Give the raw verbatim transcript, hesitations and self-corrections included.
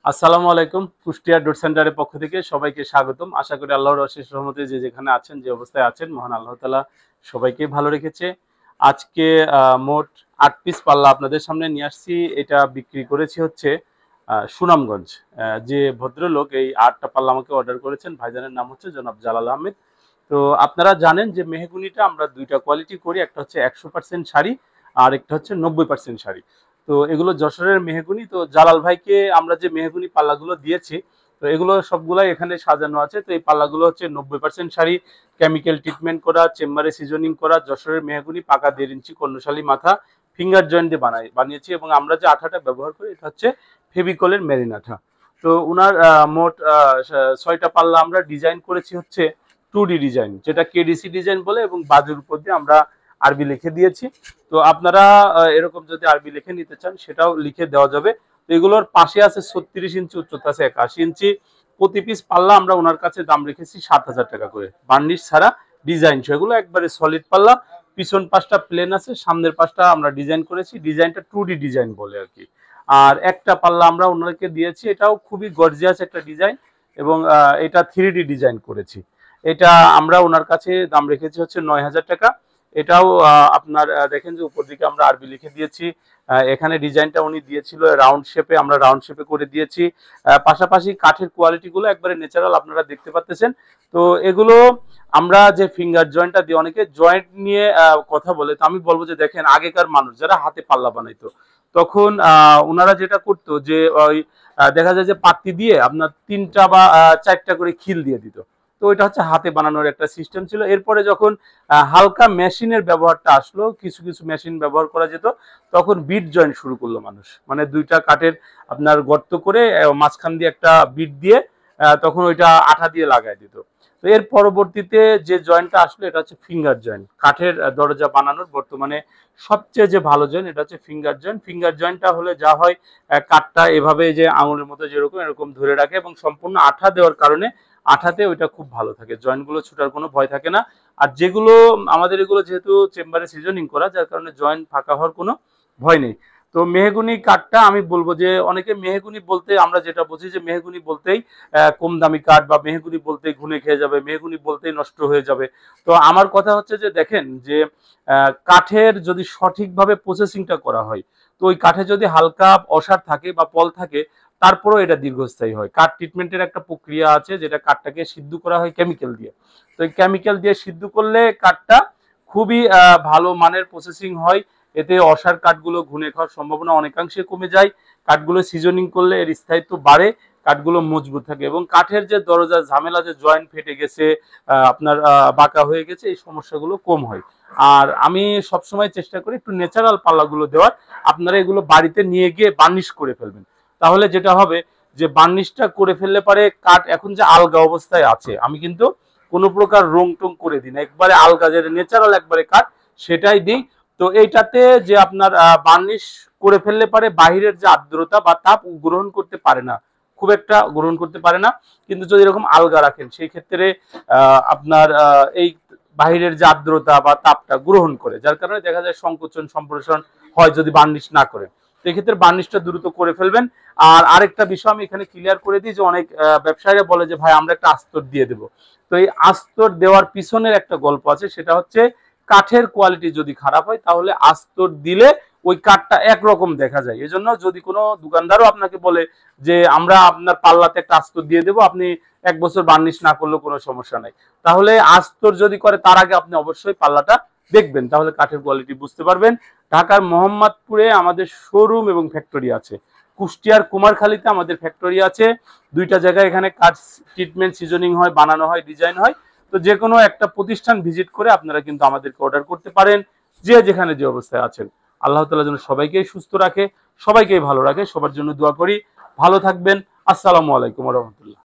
আসসালামু আলাইকুম। কুষ্টিয়া ডোর সেন্টারের পক্ষ থেকে সবাইকে স্বাগতম। আশা করি আল্লাহর অশেষ রহমতে যে যেখানে আছেন, যে অবস্থায় আছেন, মহান আল্লাহ তাআলা সবাইকে ভালো রেখেছে। আজকে আ মোট আট পিস পাল্লা আপনাদের সামনে নিয়ে আসছি। এটা বিক্রি করেছি হচ্ছে আ সুনামগঞ্জ। আ যে ভদ্রলোক এই আট টা পাল্লা আমাকে অর্ডার করেছেন, ভাইজানের নাম হচ্ছে জনাব জালাল আহমেদ। তো আপনারা জানেন যে মেহগনিটা আমরা দুই টা কোয়ালিটি করি। একটা হচ্ছে একশো পার্সেন্ট শাড়ি, আর একটা হচ্ছে নব্বই পার্সেন্ট শাড়ি। তো এগুলো যশোরের মেহগনি। তো জালাল ভাইকে আমরা যে মেহগনি পাল্লাগুলো দিয়েছি, তো এগুলো সবগুলাই এখানে সাজানো আছে। তো এই পাল্লাগুলো হচ্ছে নব্বই পার্সেন্ট শাড়ি, কেমিক্যাল ট্রিটমেন্ট করা, চেম্বারে সিজনিং করা, যশোরের মেহগনি, পাকা দেড় ইঞ্চি কর্ণশালী মাথা, ফিঙ্গার জয়েন্ট দিয়ে বানাই বানিয়েছি। এবং আমরা যে আঠাটা ব্যবহার করি এটা হচ্ছে ফেভিকলের মেরিন আঠা। তো উনার আহ, মোট আহ, ছয়টা পাল্লা আমরা ডিজাইন করেছি হচ্ছে টু ডি ডিজাইন, যেটা কেডিসি ডিজাইন বলে, এবং বাজুর উপর দিয়ে আমরা আরবি লিখে দিয়েছি। তো আপনারা আহ, এরকম যদি আরবি লিখে নিতে চান সেটাও লিখে দেওয়া যাবে। তো এগুলোর পাশে আছে ছত্রিশ ইঞ্চি, উচ্চতা আছে একাশি ইঞ্চি। প্রতি পিস পাল্লা আমরা ওনার কাছে দাম রেখেছি সাত হাজার টাকা করে, বার্নিশ ছাড়া, ডিজাইন সহ। এগুলো একবারে সলিড পাল্লা। পিছন পাশটা প্লেন আছে, সামনের পাশটা আমরা ডিজাইন করেছি, ডিজাইনটা টু ডি ডিজাইন বলে আর কি। আর একটা পাল্লা আমরা ওনাকে দিয়েছি, এটাও খুবই গর্জিয়াস একটা ডিজাইন, এবং আহ, এটা থ্রি ডি ডিজাইন করেছি। এটা আমরা ওনার কাছে দাম রেখেছি হচ্ছে নয় হাজার টাকা। এটাও আহ, আপনার আহ, দেখেন যে উপর দিকে আমরা আরবি লিখে দিয়েছি। আহ, এখানে ডিজাইনটা উনি দিয়েছিল রাউন্ড শেপে, আমরা রাউন্ড শেপে করে দিয়েছি। আহ, পাশাপাশি কাঠের কোয়ালিটি গুলো একবারে ন্যাচারাল, আপনারা দেখতে পাচ্ছেন। তো এগুলো আমরা যে ফিঙ্গার জয়েন্টটা দিই, অনেকে জয়েন্ট নিয়ে আহ, কথা বলে। তো আমি বলবো যে দেখেন, আগেকার মানুষ যারা হাতে পাল্লা বানাইতো, তখন আহ ওনারা যেটা করতো যে ওই আহ, দেখা যায় যে পাত্তি দিয়ে আপনার তিনটা বা আহ, চারটা করে খিল দিয়ে দিত। তো ওইটা হচ্ছে হাতে বানানোর একটা সিস্টেম ছিল। এরপরে যখন আহ, হালকা মেশিনের ব্যবহারটা আসলো, কিছু কিছু মেশিন ব্যবহার করা যেত, তখন বিট জয়েন্ট শুরু করলো মানুষ। মানে দুইটা কাঠের আপনার গর্ত করে আহ, মাঝখান দিয়ে একটা বিট দিয়ে আহ, তখন ওইটা আঠা দিয়ে লাগাই দিত। তো এর পরবর্তীতে যে জয়েন্টটা আসলো এটা হচ্ছে ফিঙ্গার জয়েন্ট। কাঠের আহ, দরজা বানানোর বর্তমানে সবচেয়ে যে ভালো জয়েন্ট এটা হচ্ছে ফিঙ্গার জয়েন্ট। ফিঙ্গার জয়েন্টটা হলে যা হয়, আহ, কাঠটা এভাবে যে আঙুলের মতো যেরকম এরকম ধরে রাখে, এবং সম্পূর্ণ আঠা দেওয়ার কারণে আঠাতে ওইটা খুব ভালো থাকে, জয়েন্ট গুলো ছুটার কোনো ভয় থাকে না। আর যেগুলো আমাদের এগুলো যেহেতু চেম্বারে সিজনিং করা, যার কারণে জয়েন্ট ফাঁকা হওয়ার কোনো ভয় নেই। তো মেহগুনি কাঠটা আমি বলবো যে অনেকে মেহগুনি বলতে আমরা যেটা বুঝি যে মেহগুনি বলতেই আহ, কম দামি কাঠ, বা মেহগুনি বলতেই ঘুনে খেয়ে যাবে, মেহগুনি বলতেই নষ্ট হয়ে যাবে। তো আমার কথা হচ্ছে যে দেখেন যে আহ, কাঠের যদি সঠিকভাবে প্রসেসিংটা করা হয়, তো ওই কাঠে যদি হালকা অসার থাকে বা পল থাকে, তারপরেও এটা দীর্ঘস্থায়ী হয়। কাঠ ট্রিটমেন্টের একটা প্রক্রিয়া আছে, যেটা কাঠটাকে সিদ্ধ করা হয় কেমিক্যাল দিয়ে। তো এই কেমিক্যাল দিয়ে সিদ্ধ করলে কাঠটা খুবই আহ, ভালো মানের প্রসেসিং হয়। এতে অসার কাঠগুলো ঘুনে খাওয়ার সম্ভাবনা অনেকাংশে কমে যায়। কাঠগুলো সিজনিং করলে এর স্থায়িত্ব বাড়ে, কাঠগুলো মজবুত থাকে, এবং কাঠের যে দরজার ঝামেলা, যে জয়েন্ট ফেটে গেছে, আহ, আপনার আহ, বাঁকা হয়ে গেছে, এই সমস্যাগুলো কম হয়। আর আমি সবসময় চেষ্টা করি একটু ন্যাচারাল পাল্লাগুলো দেওয়ার। আপনারা এগুলো বাড়িতে নিয়ে গিয়ে বার্নিশ করে ফেলবেন। তাহলে যেটা হবে যে বার্নিশটা করে ফেললে পারে কাঠ এখন যে আলগা অবস্থায় আছে, আমি কিন্তু কোনো প্রকার রং টং করে দিই না, একবারে আলগা যেটা ন্যাচারাল একবারে কাঠ সেটাই দিই। তো এইটাতে যে আপনার বার্নিশ করে ফেললে পারে বাহিরের যে আর্দ্রতা বা তাপ গ্রহণ করতে পারে না, খুব একটা গ্রহণ করতে পারে না। কিন্তু যদি এরকম আলগা রাখেন, সেই ক্ষেত্রে আহ, আপনার আহ, এই বাহিরের যে আর্দ্রতা বা তাপটা গ্রহণ করে, যার কারণে দেখা যায় সংকোচন সম্প্রসারণ হয় যদি বার্নিশ না করেন। তো এক্ষেত্রে বার্নিশটা দ্রুত করে ফেলবেন। আর আরেকটা বিষয় আমি এখানে ক্লিয়ার করে দিই যে অনেক ব্যবসায়ীরা বলে যে ভাই আমরা একটা আস্তর দিয়ে দেবো। তো এই আস্তর দেওয়ার পিছনের একটা গল্প আছে, সেটা হচ্ছে কাঠের কোয়ালিটি যদি খারাপ হয় তাহলে আস্তর দিলে ওই কাঠটা একরকম দেখা যায়। এজন্য যদি কোনো দোকানদারও আপনাকে বলে যে আমরা আপনার পাল্লাতে একটা আস্তর দিয়ে দেবো, আপনি এক বছর বার্নিশ না করলেও কোনো সমস্যা নাই, তাহলে আস্তর যদি করে তার আগে আপনি অবশ্যই পাল্লাটা দেখবেন, তাহলে কাঠের কোয়ালিটি বুঝতে পারবেন। ঢাকার মোহাম্মদপুরে আমাদের শোরুম এবং ফ্যাক্টরি আছে। কুষ্টিয়ার কুমারখালীতে আমাদের ফ্যাক্টরি আছে। দুইটা জায়গায় এখানে কাঠ ট্রিটমেন্ট, সিজনিং হয়, বানানো হয়, ডিজাইন হয়। তো যে কোনো একটা প্রতিষ্ঠান ভিজিট করে আপনারা কিন্তু আমাদেরকে অর্ডার করতে পারেন, যে যেখানে যে অবস্থায় আছেন। আল্লাহ তাআলা যেন সবাইকেই সুস্থ রাখে, সবাইকেই ভালো রাখে, সবার জন্য দোয়া করি। ভালো থাকবেন। আসসালামু আলাইকুম ওয়া রাহমাতুল্লাহ।